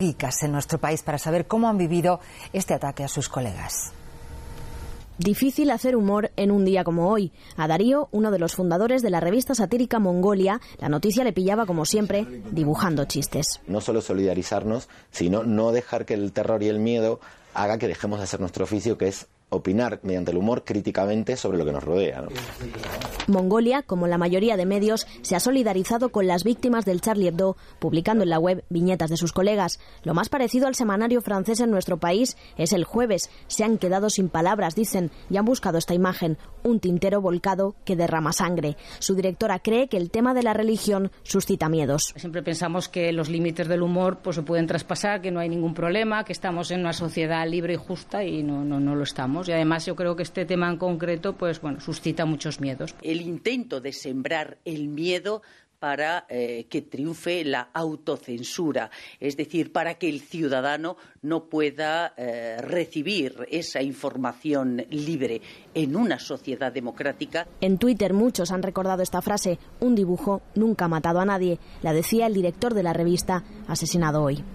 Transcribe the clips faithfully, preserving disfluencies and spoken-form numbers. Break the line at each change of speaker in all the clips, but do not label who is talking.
en nuestro país para saber cómo han vivido este ataque a sus colegas.
Difícil hacer humor en un día como hoy. A Darío, uno de los fundadores de la revista satírica Mongolia, la noticia le pillaba, como siempre, dibujando chistes.
No solo solidarizarnos, sino no dejar que el terror y el miedo haga que dejemos de hacer nuestro oficio, que es opinar mediante el humor críticamente sobre lo que nos rodea, ¿no?
Mongolia, como la mayoría de medios, se ha solidarizado con las víctimas del Charlie Hebdo, publicando en la web viñetas de sus colegas. Lo más parecido al semanario francés en nuestro país es El Jueves. Se han quedado sin palabras, dicen, y han buscado esta imagen, un tintero volcado que derrama sangre. Su directora cree que el tema de la religión suscita miedos.
Siempre pensamos que los límites del humor pues, se pueden traspasar, que no hay ningún problema, que estamos en una sociedad libre y justa, y no, no, no lo estamos. Y además yo creo que este tema en concreto pues, bueno, suscita muchos miedos.
El intento de sembrar el miedo para eh, que triunfe la autocensura, es decir, para que el ciudadano no pueda eh, recibir esa información libre en una sociedad democrática.
En Twitter muchos han recordado esta frase: un dibujo nunca ha matado a nadie. La decía el director de la revista, asesinado hoy.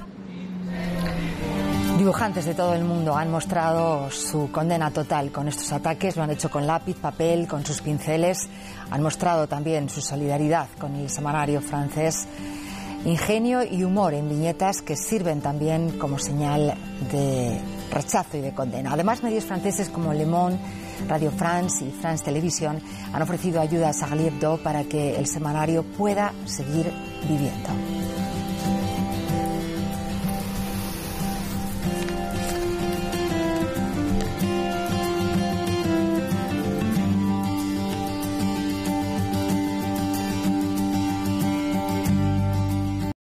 Dibujantes de todo el mundo han mostrado su condena total con estos ataques. Lo han hecho con lápiz, papel, con sus pinceles. Han mostrado también su solidaridad con el semanario francés. Ingenio y humor en viñetas que sirven también como señal de rechazo y de condena. Además, medios franceses como Le Monde, Radio France y France Television han ofrecido ayuda a Charlie Hebdo para que el semanario pueda seguir viviendo.